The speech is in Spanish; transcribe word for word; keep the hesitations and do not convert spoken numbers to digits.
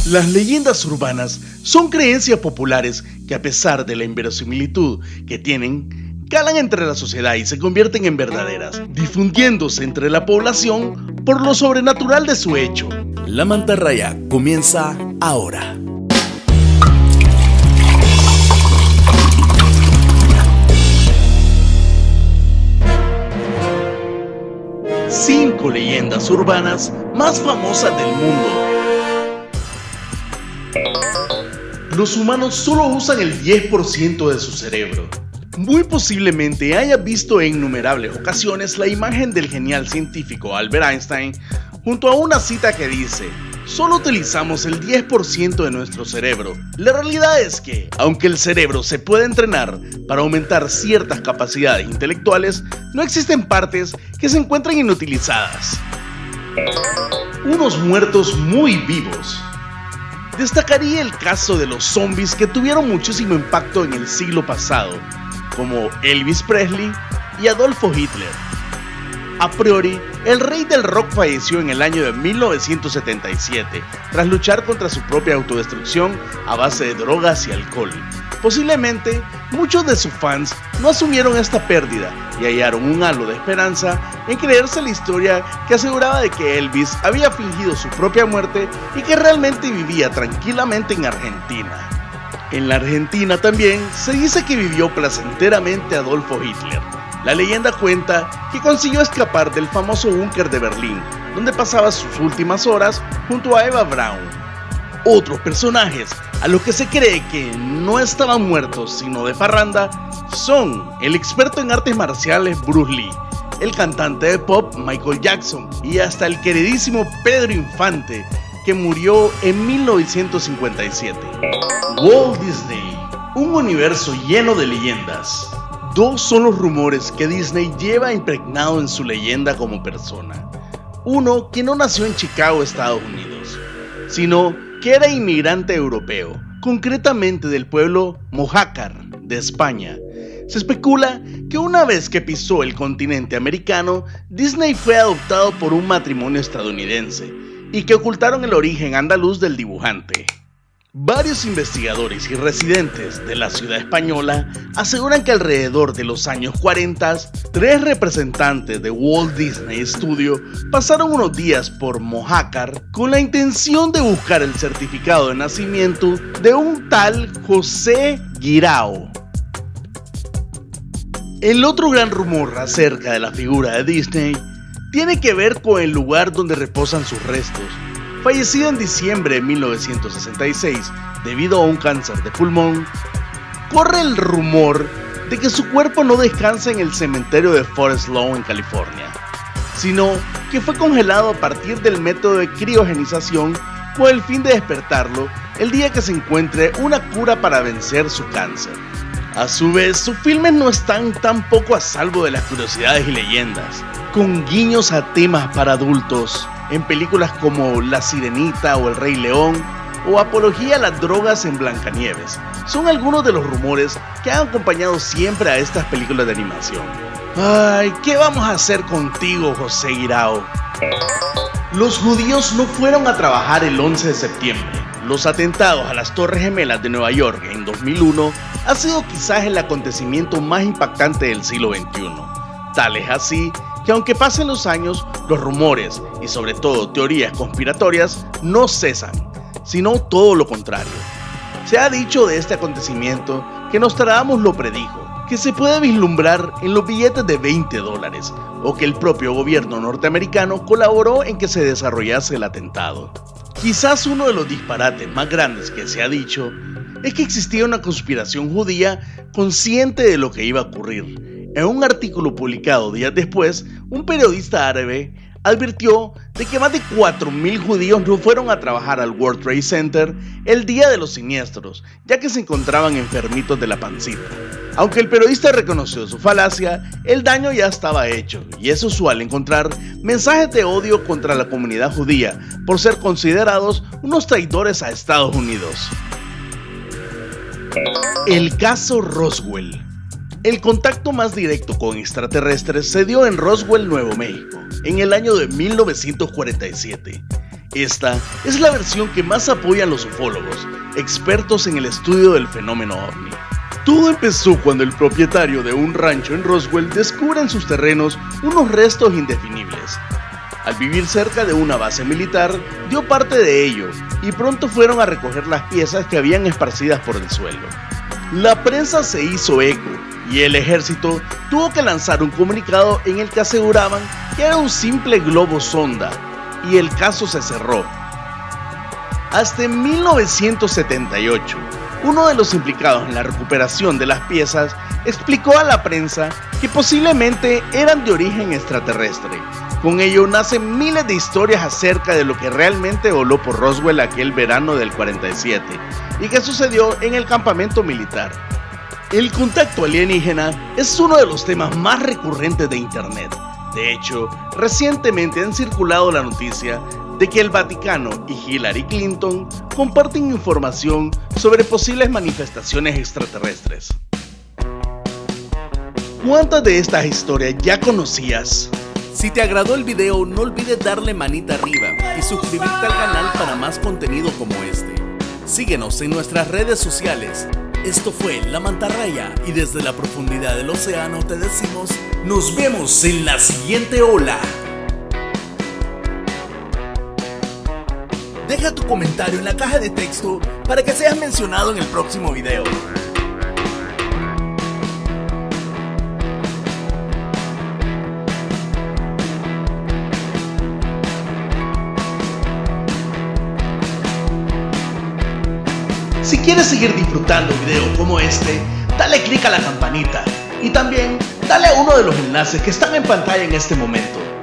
Las leyendas urbanas son creencias populares que, a pesar de la inverosimilitud que tienen, calan entre la sociedad y se convierten en verdaderas, difundiéndose entre la población por lo sobrenatural de su hecho. La mantarraya comienza ahora. Cinco leyendas urbanas más famosas del mundo. Los humanos solo usan el diez por ciento de su cerebro. Muy posiblemente hayas visto en innumerables ocasiones la imagen del genial científico Albert Einstein junto a una cita que dice: solo utilizamos el diez por ciento de nuestro cerebro. La realidad es que, aunque el cerebro se puede entrenar para aumentar ciertas capacidades intelectuales, no existen partes que se encuentren inutilizadas. Unos muertos muy vivos. Destacaría el caso de los zombies que tuvieron muchísimo impacto en el siglo pasado, como Elvis Presley y Adolfo Hitler. A priori, el rey del rock falleció en el año de mil novecientos setenta y siete, tras luchar contra su propia autodestrucción a base de drogas y alcohol. Posiblemente, muchos de sus fans no asumieron esta pérdida y hallaron un halo de esperanza en creerse la historia que aseguraba de que Elvis había fingido su propia muerte y que realmente vivía tranquilamente en Argentina. En la Argentina también se dice que vivió placenteramente Adolfo Hitler. La leyenda cuenta que consiguió escapar del famoso búnker de Berlín, donde pasaba sus últimas horas junto a Eva Braun. Otros personajes a los que se cree que no estaban muertos sino de parranda son el experto en artes marciales Bruce Lee, el cantante de pop Michael Jackson y hasta el queridísimo Pedro Infante, que murió en mil novecientos cincuenta y siete. Walt Disney, un universo lleno de leyendas. Dos son los rumores que Disney lleva impregnado en su leyenda como persona. Uno, que no nació en Chicago, Estados Unidos, sino que era inmigrante europeo, concretamente del pueblo Mojácar de España. Se especula que una vez que pisó el continente americano, Disney fue adoptado por un matrimonio estadounidense y que ocultaron el origen andaluz del dibujante. Varios investigadores y residentes de la ciudad española aseguran que alrededor de los años cuarenta, tres representantes de Walt Disney Studio pasaron unos días por Mojácar con la intención de buscar el certificado de nacimiento de un tal José Guirao. El otro gran rumor acerca de la figura de Disney tiene que ver con el lugar donde reposan sus restos. Fallecido en diciembre de mil novecientos sesenta y seis debido a un cáncer de pulmón, corre el rumor de que su cuerpo no descansa en el cementerio de Forest Lawn en California, sino que fue congelado a partir del método de criogenización con el fin de despertarlo el día que se encuentre una cura para vencer su cáncer. A su vez, sus filmes no están tampoco a salvo de las curiosidades y leyendas, con guiños a temas para adultos en películas como La Sirenita o El Rey León, o apología a las drogas en Blancanieves. Son algunos de los rumores que han acompañado siempre a estas películas de animación. Ay, ¿qué vamos a hacer contigo, José Guirao? Los judíos no fueron a trabajar el once de septiembre. Los atentados a las Torres Gemelas de Nueva York en dos mil uno ha sido quizás el acontecimiento más impactante del siglo veintiuno. Tal es así que, aunque pasen los años, los rumores y sobre todo teorías conspiratorias no cesan, sino todo lo contrario. Se ha dicho de este acontecimiento que Nostradamus lo predijo, que se puede vislumbrar en los billetes de veinte dólares, o que el propio gobierno norteamericano colaboró en que se desarrollase el atentado. Quizás uno de los disparates más grandes que se ha dicho es que existía una conspiración judía consciente de lo que iba a ocurrir. En un artículo publicado días después, un periodista árabe advirtió de que más de cuatro mil judíos no fueron a trabajar al World Trade Center el día de los siniestros, ya que se encontraban enfermitos de la pancita. Aunque el periodista reconoció su falacia, el daño ya estaba hecho, y es usual encontrar mensajes de odio contra la comunidad judía por ser considerados unos traidores a Estados Unidos. El caso Roswell. El contacto más directo con extraterrestres se dio en Roswell, Nuevo México, en el año de mil novecientos cuarenta y siete. Esta es la versión que más apoyan los ufólogos, expertos en el estudio del fenómeno ovni. Todo empezó cuando el propietario de un rancho en Roswell descubre en sus terrenos unos restos indefinibles. Al vivir cerca de una base militar, dio parte de ello y pronto fueron a recoger las piezas que habían esparcidas por el suelo. La prensa se hizo eco y el ejército tuvo que lanzar un comunicado en el que aseguraban que era un simple globo sonda y el caso se cerró. Hasta en mil novecientos setenta y ocho, uno de los implicados en la recuperación de las piezas explicó a la prensa que posiblemente eran de origen extraterrestre. Con ello nacen miles de historias acerca de lo que realmente voló por Roswell aquel verano del cuarenta y siete y que sucedió en el campamento militar. El contacto alienígena es uno de los temas más recurrentes de internet. De hecho, recientemente han circulado la noticia de que el Vaticano y Hillary Clinton comparten información sobre posibles manifestaciones extraterrestres. ¿Cuántas de estas historias ya conocías? Si te agradó el video, no olvides darle manita arriba y suscribirte al canal para más contenido como este. Síguenos en nuestras redes sociales. Esto fue La Mantarraya y desde la profundidad del océano te decimos, nos vemos en la siguiente ola. Deja tu comentario en la caja de texto para que seas mencionado en el próximo video. Si quieres seguir disfrutando videos como este, dale click a la campanita y también dale a uno de los enlaces que están en pantalla en este momento.